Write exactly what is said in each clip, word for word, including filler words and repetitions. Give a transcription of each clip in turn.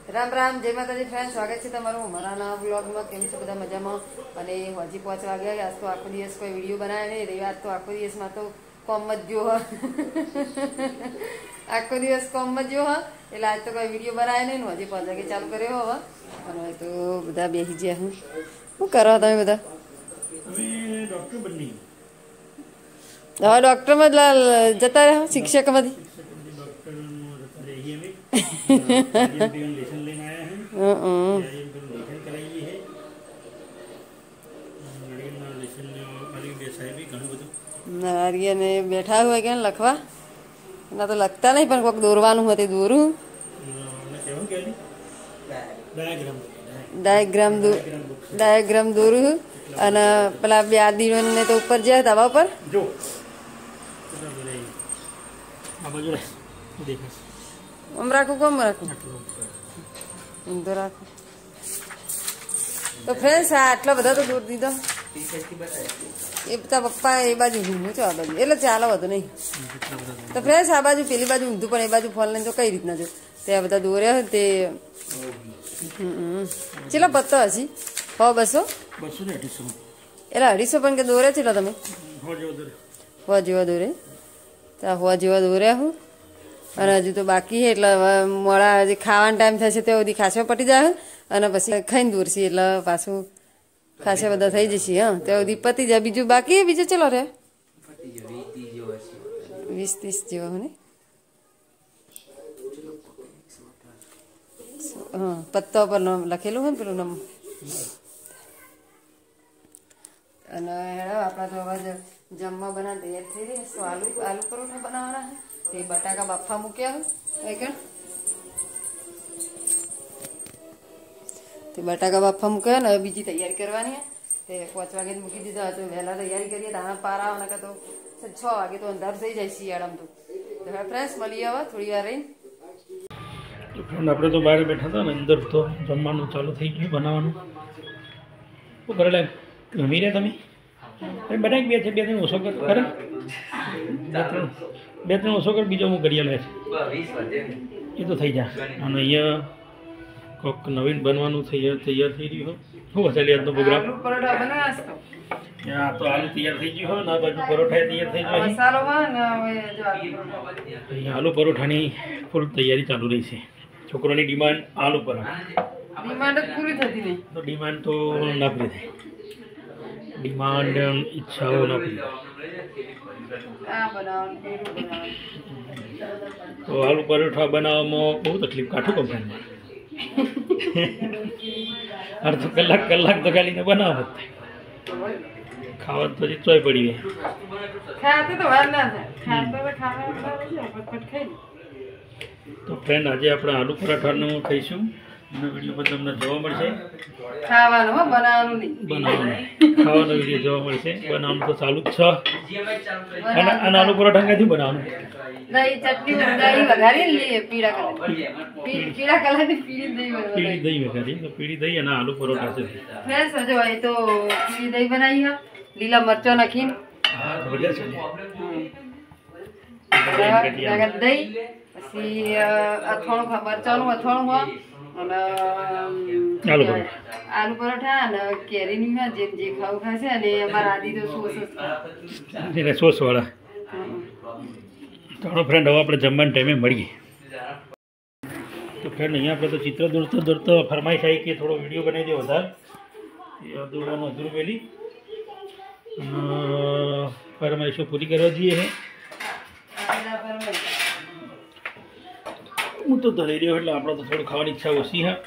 રામ રામ, જય માતાજી ફ્રેન્ડ, સ્વાગત છે તમારું મારા નવા બ્લોગમાં. કેમ છો બધા મજામાં? અને હજી પાંચ વાગ્યા, આજ તો આખો દિવસ કોઈ વિડીયો બનાવે નહીં રહી. આજ તો આખો દિવસમાં તો કોમ જ જો હ આખો દિવસ કોમ જ જો હ એટલે આજ તો કોઈ વિડીયો બનાવે નહીં. હજી પાંચ વાગે ચાલુ કર્યો હવે. અને તો બધા બેસી ગયા. હું શું કરો તમે બધા? હવે ડોક્ટરમાં જ જતા રહ્યા શિક્ષકમાંથી. નારિયેને બેઠા હોય કે લખવા ના તો લખતા નહીં, પણ કોઈક દોરવાનું હતું દોરું. ડાયાગ્રામ ડાયાગ્રામ દોરું. અને પેલા બે આદિને તો ઉપર જાય ધાબા પર. આમ રાખું કોમ રાખું ઊંધો રાખું. તો ફ્રેન્ડ્સ આ આટલા બધા તો દોર દીધો. એ બધા પપ્પા એ બાજુ ઊંધું છે, આ બાજુ એટલે ચાલો વધુ નહીં. તો ફ્રેન્ડ્સ આ બાજુ પેલી બાજુ ઊંધું, પણ એ બાજુ ફોન લઈને તો કઈ રીતના જો તે આ બધા દોર્યા હોય તે. ચેલા પત્તો હજી હો બસો એટલે અઢીસો પણ કે દોર્યા ચેલા તમે? હો જેવા દોરે તો હો જેવા દોર્યા હું. અને હજુ તો બાકી છે એટલે મોડા હજી ખાવાનો ટાઈમ થશે ત્યાં સુધી ખાસા પટી જાય. અને પછી ખાઈને દોરશે એટલે પાછું ખાસા બધા થઈ જશે. હા ત્યાં સુધી પતી જાય. બીજું બાકી બીજું ચલો રે વીસ ત્રીસ જેવા હોય ને. હા પત્તા પર લખેલું હોય ને પેલું નામ. અને આપણા તો હવે જમવા બનાવ તૈયાર થઈ રહી. તો આલુ આલુ પરોઠા બનાવવાના છે. તે બટાકા બાફા મૂક્યા હોય કે તે બટાકા બાફા મૂક્યા ને હવે બીજી તૈયારી કરવાની. તે પાંચ વાગે મૂકી દીધા તો વહેલા તૈયારી કરીએ. દાણા પારા આવવાના તો છ વાગે તો અંધાર થઈ જાય શિયાળામાં. તો હવે ફ્રેન્ડ્સ મળીએ હવે થોડી વાર રહીને. ફ્રેન્ડ આપણે તો બહાર બેઠા હતા ને, અંદર તો જમવાનું ચાલુ થઈ ગયું બનાવવાનું. શું કરે ગમી રહ્યા તમે? બધા બે છે, બે ત્રણ ઓછો કર ખરે બે ત્રણ બે ત્રણ ઓછો કર. બીજો હું કરીએ લે એ તો થઈ જાય. અને અહીંયા કોઈક નવીન બનવાનું તૈયાર તૈયાર થઈ રહ્યું હોય. શું હશે આજનો પ્રોગ્રામ? ત્યાં તો આલુ તૈયાર થઈ ગયું હોય ને, આ બાજુ પરોઠા તૈયાર થઈ ગયો. અહીંયા આલુ પરોઠાની ફૂલ તૈયારી ચાલુ રહી છે. છોકરોની ડિમાન્ડ આલુ પરોઠા. ડિમાન્ડ પૂરી થતી નહીં તો ડિમાન્ડ તો ના પૂરી થાય. ડિમાન્ડ ઈચ્છાઓ ના પૂરી તો આલુ પરોઠા બનાવવામાં બહુ તકલીફ. કાઠું કંપનીમાં અડધો કલાક કલાક તો ખાલી ને બનાવ જ થાય. ખાવા તો ચોય પડી ગઈ. તો ફ્રેન્ડ આજે આપણે આલુ પરાઠાનું ખાઈશું. એનો વિડીયો પણ તમને જોવા મળશે. ખાવાનું બનાવવાનું નહીં, બનાવવાનું ખાવાનો વિડીયો જોવા મળશે. બનાવવાનું તો ચાલુ જ છે. અને અને આલુ પરાઠા ક્યાંથી બનાવવાનું? દહીં ચટણી દહીં વઘારી લઈએ. પીળા કલર પીળા કલરની પીળી દહીં પીળી દહીં વઘારી તો પીળી દહીં અને આલુ પરોઠા છે. ફ્રેન્ડ્સ જો એ તો પીળી દહીં બનાવી હા, લીલા મરચો નાખીને. હા બઢિયા છે. દહીં પછી અથાણું મરચાનું અથાણું હોય અને આલુ પરોઠા આલુ પરોઠા અને કેરીની જે જે ખાવું ખાશે. અને અમારા આદિ તો સોસ જ સોસ વાળા. ચાલો ફ્રેન્ડ હવે આપણે જમવાના ટાઈમે મળીએ. તો ફ્રેન્ડ અહીંયા આપણે તો ચિત્ર દોરતો દોરતો ફરમાઈશ આવી કે થોડો વિડીયો બનાવી દે વધારે. એ દોરવાનું અધૂરું પહેલી ફરમાઈશો પૂરી કરવા જઈએ છે. હું તો ધરી રહ્યો એટલે આપણે તો થોડું ખાવાની ઈચ્છા ઓછી હા.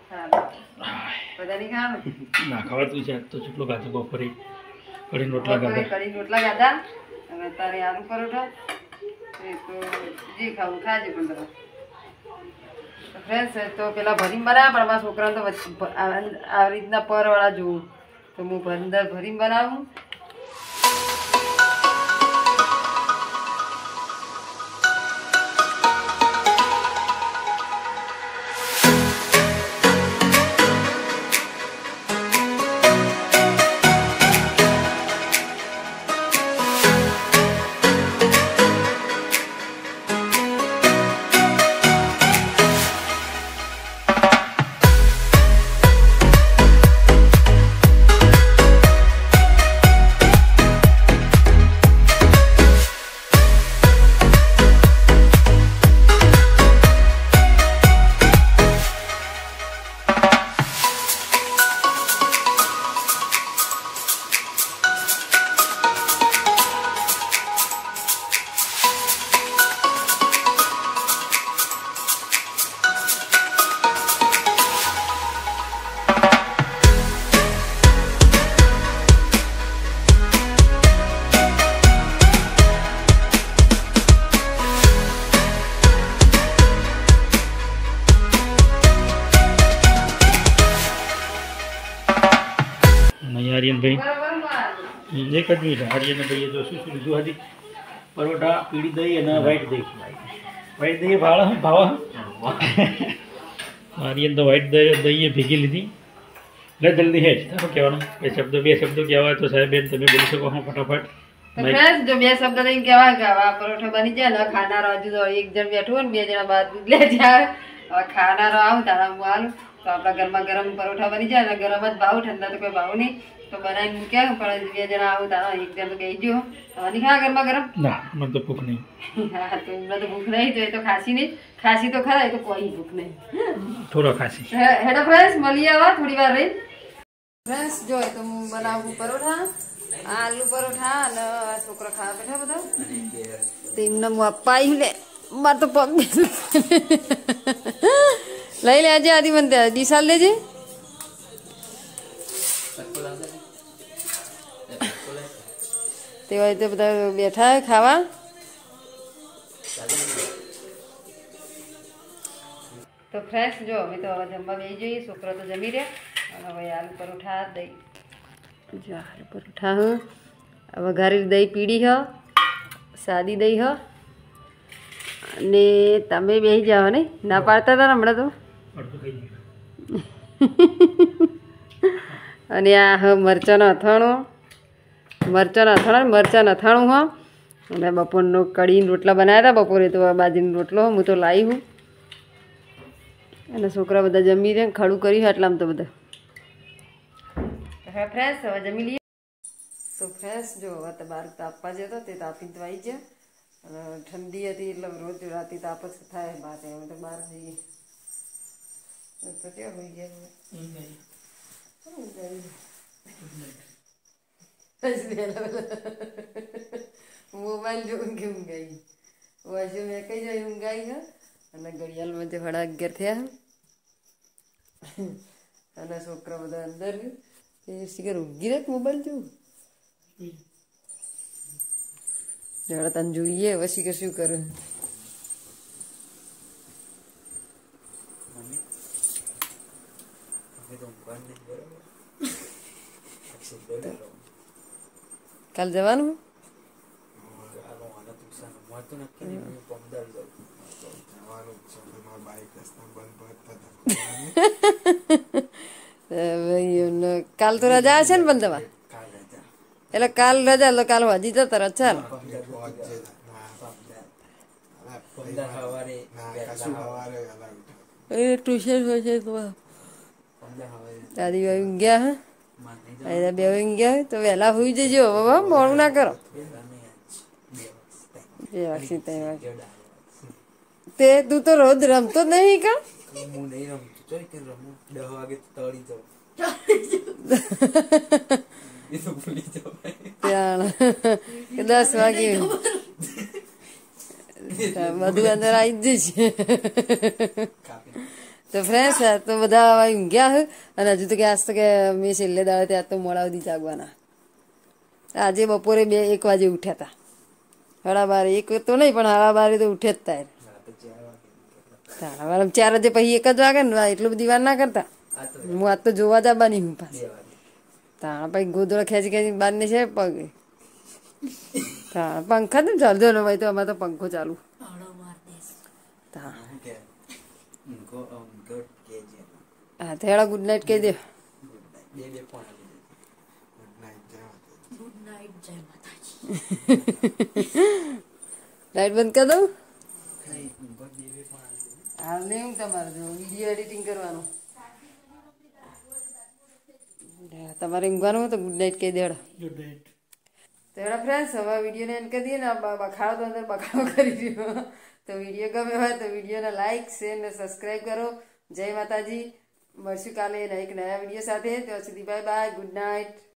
ના ખાવાતું છે. તો કેટલું ખાધું બપોરે? કઢી રોટલા ખાધા. કઢી રોટલા ખાધા. હવે તારે આલુ પરોઠા તો જે ખાવું ખાજે. પણ તમે ફ્રેન્ડ્સ તો પેલા ભરીને બનાવ્યા, પણ અમારા છોકરાને તો આવી રીતના પરવાળા જોવું તો હું અંદર ભરીને બનાવું. આર્યનભાઈ એક જ મિનિટ આર્યનભાઈએ જો શું શું લીધું હતી પરોઠા પીળી દહીં અને વ્હાઈટ દહીં વ્હાઈટ દહીં ભાવ ભાવ આર્યન તો વ્હાઈટ દહીં દહીંએ ભેગી લીધી એટલે જલ્દી હે જ તારો કહેવાનું બે શબ્દો બે શબ્દો કહેવાય તો સાહેબ બેન તમે બોલી શકો હા ફટાફટ જો બે શબ્દ તો કેવા ગાવા પરોઠા બની જાય ને ખાનારો હજુ તો એક જણ બેઠું હોય ને બે જણા બાદ લે જાય હવે ખાનારો આવું તારા હું હાલું તો આપણા ઘરમાં ગરમ પરોઠા બની જાય ને ગરમ જ ભાવ ઠંડા તો કોઈ ભાવ નહીં તો બનાવીને મૂક્યા પણ બે જણા આવું તારા એક જણ તો કહી ગયો નહીં ખા ઘરમાં ગરમ ના મને તો ભૂખ નહીં હા તો એમને તો ભૂખ નહીં તો એ તો ખાસી નહીં ખાસી તો ખરા એ તો કોઈ ભૂખ નહીં થોડો ખાસી હેડો ફ્રેન્ડ્સ મળી આવા થોડી વાર રહી ફ્રેન્ડ્સ જો તો હું બનાવું પરોઠા આલુ પરોઠા અને છોકરા ખાવા બેઠા બધા તેમને હું અપાઈ લે મારે તો પગ લઈ લેજે આદિ મને દિશાલ લેજે તે હોય તો બધા બેઠા ખાવા તો ફ્રેશ જો અમે તો હવે જમવા બેસી જઈએ છોકરા તો જમી રહ્યા અને હવે આલુ પરોઠા દહીં જો આલુ પરોઠા હ વઘારેલી દહીં પીળી હ સાદી દહીં હ અને તમે બેસી જાઓ ને ના પાડતા હતા ને હમણાં તો અને આ હ મરચાંનો અથાણું મરચાંનો અથાણું મરચાં અથાણું હ અને બપોરનો કઢીને રોટલા બનાવ્યા હતા બપોરે તો બાજરીનો રોટલો હું તો લાવી હું અને છોકરા બધા જમી રહ્યા ખડું કર્યું આટલામાં તો બધા હવે ફ્રેશ હવે જમી લઈએ તો ફ્રેશ જો હવે તો બહાર તાપવા જતો તે તાપી તો આવી ગયા અને ઠંડી હતી એટલે રોજ રાતે તાપ જ થાય બહાર અમે તો બહાર જઈએ તો ક્યાં હોઈ ગયા મોબાઈલ જોઈને કે ઊંઘાઈ વાંચો મેં કઈ જાય ઊંઘાઈ હા અને ઘડિયાળમાં જે સાડા અગિયાર થયા અને છોકરા બધા અંદર એ શીખર ઊંઘી રહે મોબાઈલ જોવું જરા તને જોઈએ હવે શીખર શું કરું કાલ જવાનું કાલ તો રજા હશે ને પણ તમારે એટલે કાલ રજા એટલે કાલ હજી તો તરત ચાલ એ ટ્યુશન હોય છે દાદી ભાઈ ગયા હા બે ગયા તો વહેલા હોઈ જજો બાબા મોડું ના કરો બે વાગશે ત્રણ વાગે તે તું તો રોજ રમતો જ નહીં કા દસ વાગે બધું અંદર આવી જ છે તો ફ્રેન્ડ્સ તો બધા ઊંઘ્યા હોય અને હજુ તો કે આજ તો કે મેં છેલ્લે દાડે ત્યાં તો મોડા સુધી જાગવાના આજે બપોરે બે એક વાગે ઉઠ્યા હતા સાડા બારે એક તો નહીં પણ સાડા બારે તો ઉઠે જ થાય સાડા બાર ચાર વાગે પછી એક જ વાગે ને એટલું બધી વાર ના કરતા હું આજ તો જોવા જ આવવાની હું પાછી તાણા પછી ગોદડો ખેંચી ખેંચી બહાર ને છે પગ પંખા તો ચાલજો ને ભાઈ તો અમારે તો પંખો ચાલુ હા તો હેડા ગુડ નાઇટ કહી દે લાઈટ બંધ કરી દઉં હાલ નહીં હું તમારે જો વિડીયો એડિટિંગ કરવાનું તમારે ઊંઘવાનું તો ગુડ નાઇટ કહી દેડા ગુડ નાઇટ તો એડા ફ્રેન્ડ્સ હવે વિડીયોને એન્ડ કરી દઈએ ને બખાડો તો અંદર બખાડો કરી દીધો તો વિડીયો ગમે હોય તો વિડીયોને લાઇક શેર ને સબસ્ક્રાઈબ કરો જય માતાજી મળશું કાલે એક નયા વિડીયો સાથે ત્યાં સુધી બાય બાય ગુડ નાઇટ